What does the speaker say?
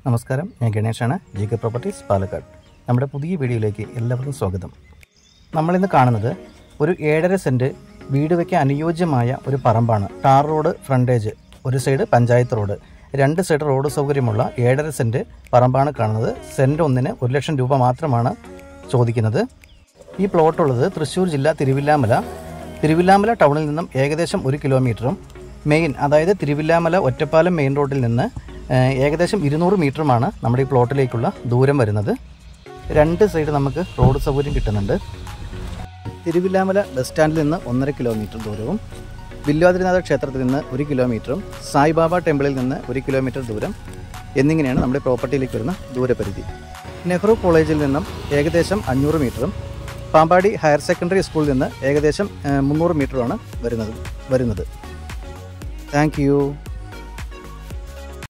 നമസ്കാരം, ഞാൻ ഗണേഷാണ്. GK properties Palakkad. നമ്മുടെ പുതിയ വീഡിയോയിലേക്ക് എല്ലാവർക്കും സ്വാഗതം. നമ്മളിന്ന് കാണുന്നത് ഒരു 7.5 സെൻറ്റ് വീട് വയ്ക്കാൻ അനുയോജ്യമായ ഒരു പറമ്പാണ്. ടാർ റോഡ് ഫ്രണ്ടേജ്, ഒരു side panchayat road, 2 side road സൗകര്യമുള്ള 7.5 സെൻറ്റ് പറമ്പാണ് കാണുന്നത്. സെൻറ്റ് ഒന്നിന് 1 ലക്ഷം രൂപ മാത്രമാണ് ചോദിക്കുന്നത്. ഈ പ്ലോട്ടുള്ളത് തൃശ്ശൂർ ജില്ല തിരുവില്ലാമല ടൗണിൽ നിന്നും ഏകദേശം 1 കിലോമീറ്ററും മെയിൻ, അതായത് തിരുവില്ലാമല ഒറ്റപ്പാലം മെയിൻ റോഡിൽ നിന്ന് ഏകദേശം 200 മീറ്ററുമാണ് നമ്മുടെ ഈ പ്ലോട്ടിലേക്കുള്ള ദൂരം വരുന്നത്. 2 സൈഡ് നമുക്ക് റോഡ് സൗകര്യം കിട്ടുന്നുണ്ട്. തിരുവില്ലാമല ബസ് സ്റ്റാൻഡിൽ നിന്ന് 1.5 കിലോമീറ്റർ ദൂരവും, വില്വാദ്രിനാഥ ക്ഷേത്രത്തിൽ നിന്ന് 1 കിലോമീറ്ററും, സായിബാബ ടെമ്പിളിൽ നിന്ന് 1 കിലോമീറ്റർ ദൂരം എന്നിങ്ങനെയാണ് നമ്മുടെ പ്രോപ്പർട്ടിയിലേക്ക് വരുന്ന ദൂരപരിധി. നെഹ്റു കോളേജിൽ നിന്നും ഏകദേശം 500 മീറ്ററും, പാമ്പാടി ഹയർ സെക്കൻഡറി സ്കൂളിൽ നിന്ന് ഏകദേശം 300 മീറ്ററുമാണ് വരുന്നത്. Thank U.